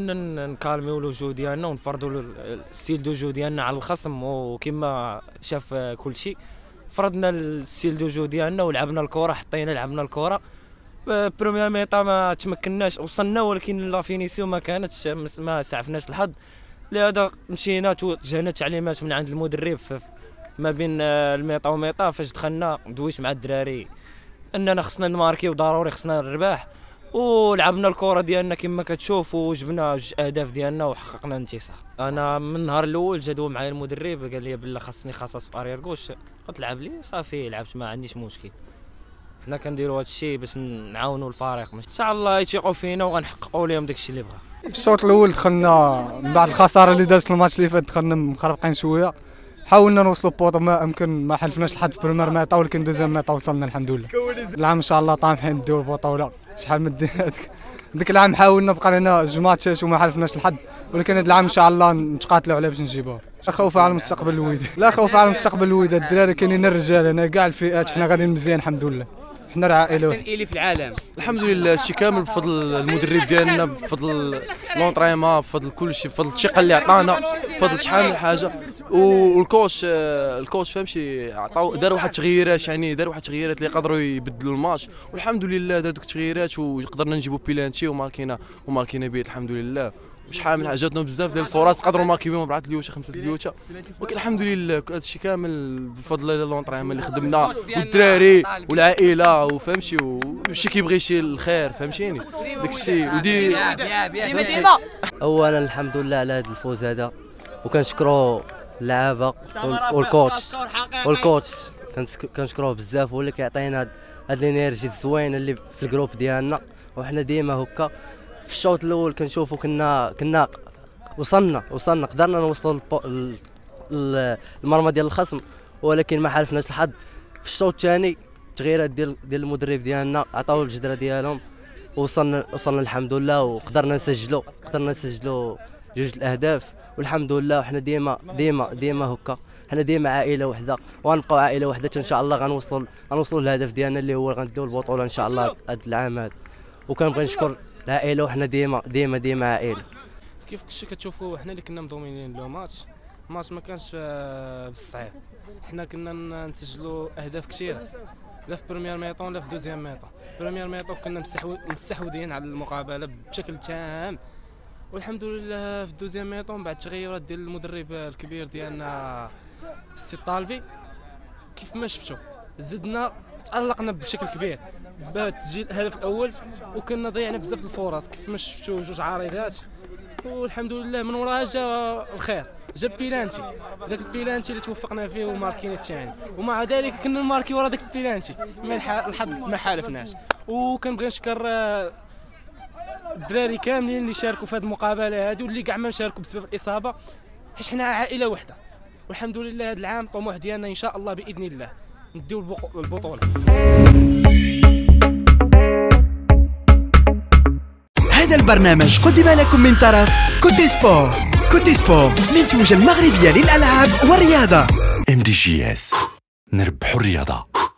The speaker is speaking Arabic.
حاولنا نكالميو لو جو ديالنا ونفرضوا الستيل دو جو ديالنا على الخصم، وكما شاف كل شيء فرضنا الستيل دو جو ديالنا ولعبنا الكره، لعبنا الكره. بروميير ميطا ما تمكناش، وصلنا ولكن لا فينيسيون ما كانتش، ما سعفناش الحظ. لهذا مشينا توجهنا تعليمات من عند المدرب ما بين الميطا وميطا. فاش دخلنا دويت مع الدراري اننا خصنا نماركي وضروري خصنا نربح، ولعبنا الكره ديالنا كما كتشوف وجبنا 2 اهداف ديالنا وحققنا الانتصار. انا من النهار الاول جدوا معايا المدرب قال لي بلا خاصني خصص في اريير غوش، تلعب لي صافي لعبت ما عنديش مشكل. حنا كنديروا هذا الشيء باش نعاونوا الفريق، ان شاء الله يثيقوا فينا وغنحققوا لهم داك الشيء اللي بغا. في الشوط الاول دخلنا من بعد الخساره اللي دازت الماتش اللي فات، دخلنا مخربقين شويه، حاولنا نوصلوا بوطو ما امكن، ما حلفناش لحد في بريمير ميطا، ولكن دوزيام ميطا وصلنا الحمد لله. العام ان شاء الله طامحين نديو البطوله. شحال من ديك العام حاولنا بقى لنا 2 ماتشات وما حلفناش لحد، ولكن هذا العام ان شاء الله نتقاتلوا عليه باش نجيبوها. لا خوف على المستقبل الوداد، لا خوف على المستقبل الوداد. الدراري كاينين الرجال هنا كاع الفئات، حنا غاديين مزيان الحمد لله. حنا راه عائله احسن الي في العالم الحمد لله. هادشي كامل بفضل المدرب ديالنا، بفضل لونطريمون، بفضل كلشي، بفضل الثقه اللي عطانا، بفضل شحال من حاجه. والكوتش فهمتي عطاو، دار واحد التغييرات، يعني دار واحد التغييرات اللي قدروا يبدلوا الماتش، والحمد لله دار دوك التغييرات وقدرنا نجيبوا بيلانتي وماركينا بيت الحمد لله. وشحال من حاجه جاتنا بزاف ديال الفرص قدروا ماركي بهم 4 اليوتا 5 اليوتا، ولكن الحمد لله هادشي كامل بفضل لونطريمون اللي خدمنا والدراري والعائله، وفهمتي وشي كيبغي شي الخير، فهمتيني داكشي. ودي اولا الحمد لله على هذا الفوز هذا، وكنشكروا اللعابه والكوتش كنشكروه بزاف، هو اللي كيعطينا هاد الانرجي الزوينه اللي في الجروب ديالنا، وحنا ديما هكا. في الشوط الاول كنشوفوا كنا وصلنا قدرنا نوصلوا المرمى ديال الخصم، ولكن ما حالفناش الحظ. في الشوط الثاني التغييرات ديال المدرب ديالنا عطاو الجدره ديالهم، وصلنا الحمد لله، وقدرنا نسجلوا 2 الاهداف والحمد لله. وحنا ديما هكا، حنا ديما عائله وحده، وغنبقاو عائله وحده ان شاء الله. غنوصلوا للهدف ديالنا اللي هو غنديو البطوله ان شاء الله هذا العام هذا. وكنبغي نشكر العائله، وحنا ديما عائله. كيف كتشوفوا حنا اللي كنا مضومنين لو ماتش ما كانش بالصعيب. حنا كنا نسجلوا اهداف كثيره، لا في بريمير ميطون لا في دوزيام ميطون. بريمير ميطون كنا مستحوذين على المقابله بشكل تام، والحمد لله في دوزيام ميطون بعد التغيرات ديال المدرب الكبير ديالنا السي طالبي كيف ما شفتوا زدنا تألقنا بشكل كبير بتسجيل الهدف الاول، وكنا ضيعنا بزاف الفرص كيف ما شفتوا 2 عارضات، والحمد لله من وراها جا الخير، جا بيلانتي. ذاك البيلانتي اللي توفقنا فيه وماركينا الثاني، ومع ذلك كنا نماركي ورا ذاك البيلانتي، الحظ ما حالفناش. وكنبغي نشكر الدراري كاملين اللي شاركوا في هذه المقابله هذه، واللي كاع ما شاركوا بسبب الاصابه، حيت حنا عائله وحده. والحمد لله هذا العام الطموح ديالنا ان شاء الله باذن الله نديو البطوله. هذا البرنامج قدم لكم من طرف كوتي سبور منتوجة المغربية للألعاب والرياضة. MDGS، نربحوا الرياضة.